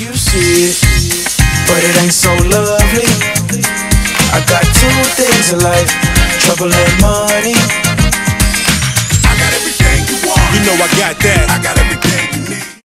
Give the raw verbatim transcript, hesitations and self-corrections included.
You see it, but it ain't so lovely. I got two things in life, trouble and money. I got everything you want. You know I got that. I got everything you